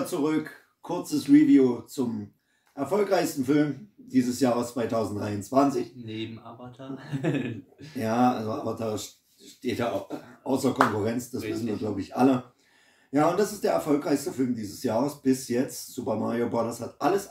wieder zurück. Kurzes Review zum erfolgreichsten Film dieses Jahres 2023. Neben Avatar. Ja, also Avatar steht ja außer Konkurrenz, das Richtig. wissen wir, glaube ich, alle. Ja, und das ist der erfolgreichste Film dieses Jahres bis jetzt. Super Mario Bros. Hat alles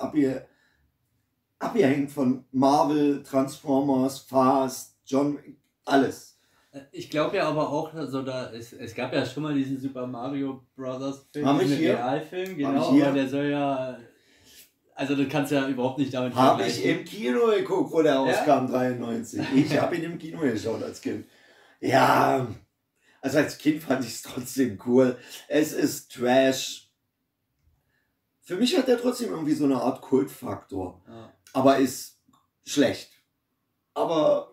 abgehängt von Marvel, Transformers, Fast, John Wick, alles. Ich glaube ja aber auch, also es gab ja schon mal diesen Super Mario Bros. Film, Hab ich diesen hier? Realfilm, Hab genau, ich hier? aber der soll ja, also du kannst ja überhaupt nicht damit Habe ich im Kino geguckt, wo der rauskam, 93. Ich habe ihn im Kino geschaut als Kind. Ja, also als Kind fand ich es trotzdem cool. Es ist Trash. Für mich hat der trotzdem irgendwie so eine Art Kultfaktor. Ja. Aber ist schlecht. Aber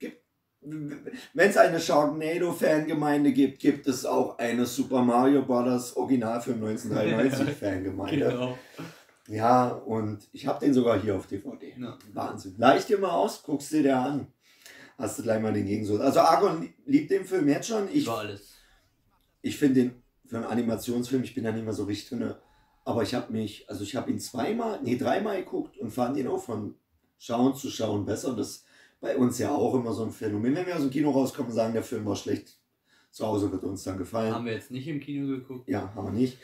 wenn es eine Sharknado-Fangemeinde gibt, gibt es auch eine Super Mario Bros. Originalfilm 1993-Fangemeinde. Genau. Ja, und ich habe den sogar hier auf DVD. Ja. Wahnsinn. Leih dir mal aus, guckst dir der an. Hast du gleich mal den Gegensatz. Also Argon liebt den Film jetzt schon. Über alles. Ich finde den für einen Animationsfilm, ich bin da nicht mehr so richtig drin, aber ich habe ihn dreimal geguckt und fand ihn auch von Schauen zu Schauen besser. Und das ist bei uns ja auch immer so ein Phänomen. Wenn wir aus dem Kino rauskommen und sagen, der Film war schlecht, zu Hause wird uns dann gefallen. Haben wir jetzt nicht im Kino geguckt? Ja, haben wir nicht.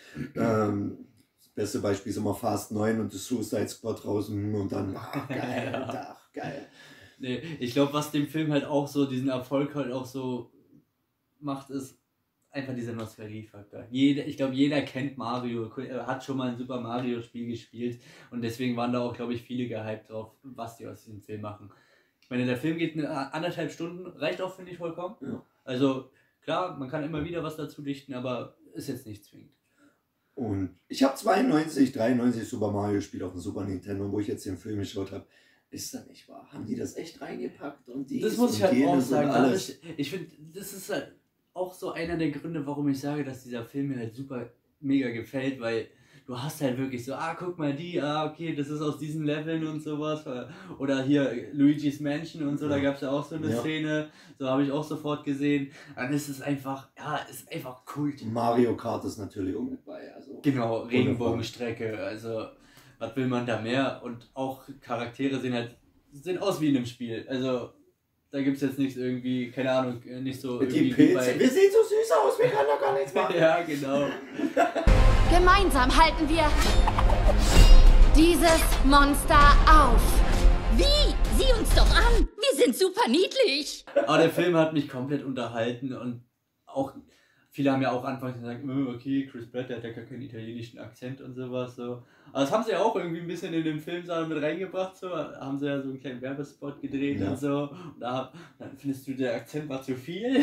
Das beste Beispiel ist immer Fast 9 und The Suicide Squad draußen und dann, ach geil, ach geil. Nee, ich glaube, was dem Film halt auch so, diesen Erfolg halt auch so macht, ist einfach dieser Nostalgie-Faktor. Ich glaube, jeder kennt Mario, hat schon mal ein Super Mario-Spiel gespielt und deswegen waren da auch, glaube ich, viele gehypt drauf, was die aus diesem Film machen. Ich meine, der Film geht 1,5 Stunden, reicht auch, finde ich, vollkommen. Ja. Also, klar, man kann immer wieder was dazu dichten, aber ist jetzt nicht zwingend. Und ich habe 92, 93 Super Mario gespielt auf dem Super Nintendo, wo ich jetzt den Film geschaut habe. Ist das nicht wahr? Haben die das echt reingepackt? Und Das muss ich halt auch sagen. Ich finde, das ist halt auch so einer der Gründe, warum ich sage, dass dieser Film mir halt super mega gefällt, weil du hast halt wirklich so, guck mal okay, das ist aus diesen Leveln und sowas. Oder hier Luigi's Mansion und so, da gab es ja auch so eine Szene, so habe ich auch sofort gesehen. Dann ist es einfach, ist einfach Kult. Mario Kart ist natürlich auch mit bei. Also genau, Regenbogenstrecke, also was will man da mehr? Und auch Charaktere sehen aus wie in einem Spiel, also da gibt es jetzt nichts irgendwie, keine Ahnung, nicht so mit irgendwie die Pilze, wir sehen so süß aus, wir können doch gar nichts machen. Ja, genau. Gemeinsam halten wir dieses Monster auf. Wie? Sieh uns doch an! Wir sind super niedlich! Aber der Film hat mich komplett unterhalten und auch, viele haben ja auch anfangs gesagt, okay, Chris Pratt, der hat ja gar keinen italienischen Akzent und sowas. So. Aber das haben sie ja auch irgendwie ein bisschen in den Film mit reingebracht, so. Haben sie ja so einen kleinen Werbespot gedreht und so. Und dann findest du, der Akzent war zu viel.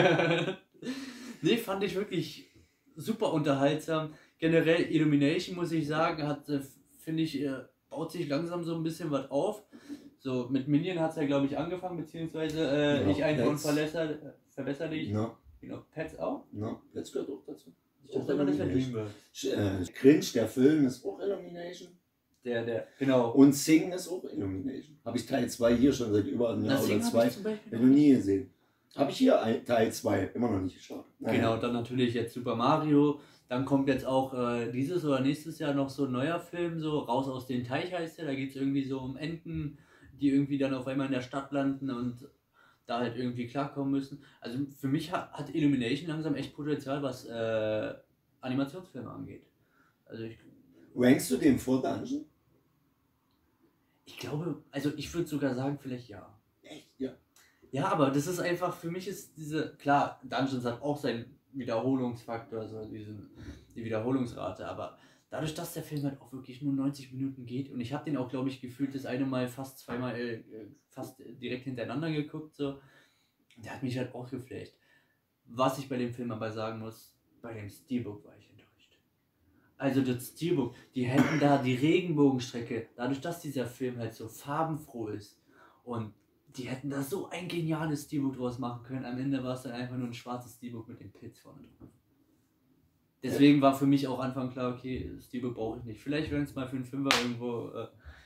Nee, fand ich wirklich super unterhaltsam. Generell Illumination, muss ich sagen, finde ich, baut sich langsam so ein bisschen was auf. So, mit Minion hat es ja, glaube ich, angefangen, beziehungsweise verbessere dich. No. Genau, Pets auch? No, Pets gehört auch dazu. Ich dachte immer, das wäre Dreamworks. Cringe, der Film ist auch Illumination. Genau. Und Sing ist auch Illumination. Habe ich Teil 2 hier schon seit über einem Jahr oder 2 noch nie gesehen. Habe ich hier Teil 2 immer noch nicht geschaut. Genau, dann natürlich jetzt Super Mario. Dann kommt jetzt auch dieses oder nächstes Jahr noch so ein neuer Film, so Raus aus dem Teich heißt der. Da geht es irgendwie so um Enten, die irgendwie dann auf einmal in der Stadt landen und da halt irgendwie klarkommen müssen. Also für mich hat Illumination langsam echt Potenzial, was Animationsfilme angeht. Also Rankst du den vor Dungeon? Ich glaube, also ich würde sogar sagen, vielleicht ja. Echt? Ja. Ja, aber das ist einfach, für mich ist klar, Dungeons hat auch seinen Wiederholungsfaktor, also die Wiederholungsrate, aber dadurch, dass der Film halt auch wirklich nur 90 Minuten geht und ich habe den auch, glaube ich, gefühlt das eine Mal fast zweimal fast direkt hintereinander geguckt, so, der hat mich halt auch geflasht. Was ich bei dem Film aber sagen muss, bei dem Steelbook war ich enttäuscht. Also das Steelbook, die hätten da die Regenbogenstrecke, dadurch, dass dieser Film halt so farbenfroh ist und die hätten da so ein geniales Steelbook draus machen können. Am Ende war es dann einfach nur ein schwarzes Steelbook mit dem Pilz vorne drauf. Deswegen war für mich auch Anfang klar, okay, Steelbook brauche ich nicht. Vielleicht, wenn es mal für einen Fünfer irgendwo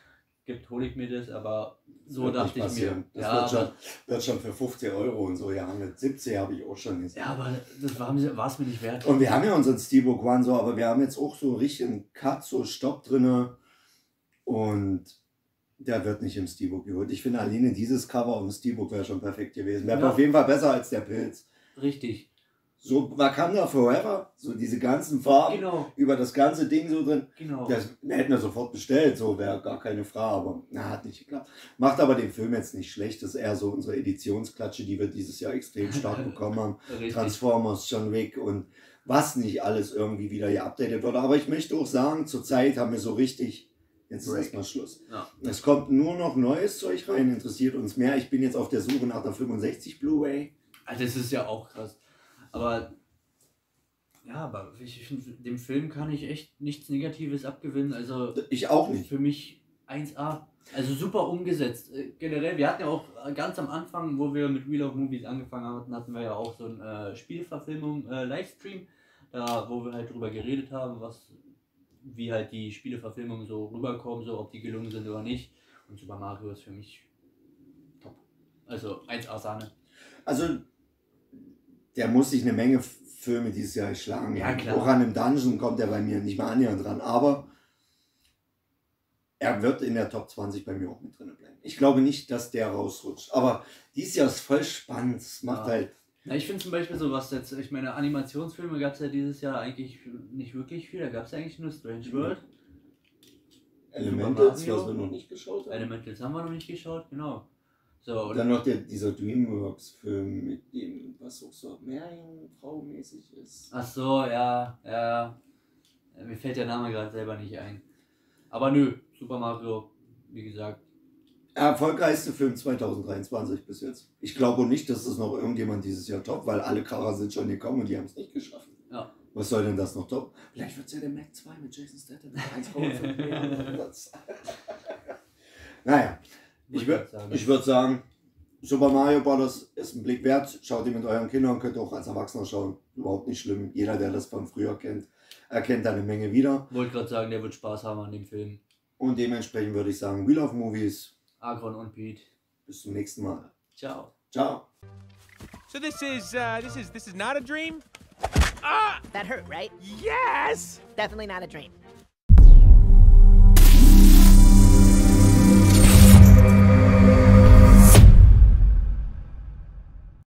gibt, hole ich mir das, aber so Wird dachte nicht ich mir. passieren. Das Ja, wird schon für 50 Euro und so, ja, mit 70 habe ich auch schon gesehen. ja, aber das war es mir nicht wert. Und wir haben ja unseren Steelbook One so, aber wir haben jetzt auch so richtigen Cut, so Stopp drinne und der wird nicht im Steelbook geholt. Ich finde alleine dieses Cover auf dem Steelbook wäre schon perfekt gewesen. Wäre Ja. auf jeden Fall besser als der Pilz. Richtig. So Wakanda Forever, so diese ganzen Farben Genau, über das ganze Ding so drin. genau. Das hätten wir sofort bestellt, so wäre gar keine Frage, aber hat nicht geklappt. Macht aber den Film jetzt nicht schlecht, das ist eher so unsere Editionsklatsche, die wir dieses Jahr extrem stark bekommen haben. Richtig. Transformers, John Wick und was nicht alles irgendwie wieder geupdatet wurde. Aber ich möchte auch sagen, zurzeit haben wir so richtig, jetzt ist erstmal Schluss. Ja. Es kommt nur noch neues Zeug rein, interessiert uns mehr. Ich bin jetzt auf der Suche nach der 65 Blu-ray. Also das ist ja auch krass. Aber ja, aber ich finde, dem Film kann ich echt nichts Negatives abgewinnen. Also Ich auch nicht. für mich 1A. Also super umgesetzt. Generell, wir hatten ja auch ganz am Anfang, wo wir mit Wheel of Movies angefangen hatten, hatten wir ja auch so ein Spieleverfilmung Livestream, da wo wir halt drüber geredet haben, wie halt die Spieleverfilmungen so rüberkommen, so ob die gelungen sind oder nicht. Und Super Mario ist für mich top. Also 1A Sahne. Also, der muss sich eine Menge Filme dieses Jahr schlagen. Ja, klar. Auch an einem Dungeon kommt er bei mir nicht mal annähernd dran. Aber er wird in der Top 20 bei mir auch mit drin bleiben. Ich glaube nicht, dass der rausrutscht. Aber dieses Jahr ist voll spannend. Es macht Ja. halt. Ja, ich finde zum Beispiel so was jetzt, ich meine, Animationsfilme gab es ja dieses Jahr eigentlich nicht wirklich viel. Da gab es ja eigentlich nur Strange World. Elementals, Mario. was wir noch nicht geschaut haben. Elementals haben wir noch nicht geschaut, genau. So, Und und dann noch dieser Dreamworks-Film mit dem, was auch so Meerjungfrau-mäßig ist. ach so, ja. Mir fällt der Name gerade selber nicht ein. Aber nö, Super Mario, wie gesagt. Erfolgreichste Film 2023 bis jetzt. Ich glaube nicht, dass das noch irgendjemand dieses Jahr toppt, weil alle Kracher sind schon gekommen und die haben es nicht geschafft. Ja. Was soll denn das noch top? Vielleicht wird es ja der Mac 2 mit Jason Statham. 1,5 Milliarden Umsatz. Naja, ich würde sagen, Super Mario Bros. Ist ein Blick wert. Schaut ihr mit euren Kindern, könnt ihr auch als Erwachsener schauen. Überhaupt nicht schlimm. Jeder, der das von früher kennt, erkennt da eine Menge wieder. Wollte gerade sagen, der wird Spaß haben an dem Film. Und dementsprechend würde ich sagen, Wheel of Movies. Agron und Pete. Bis zum nächsten Mal. Ciao. Ciao. So this is not a dream? That hurt, right? Yes! Definitely not a dream.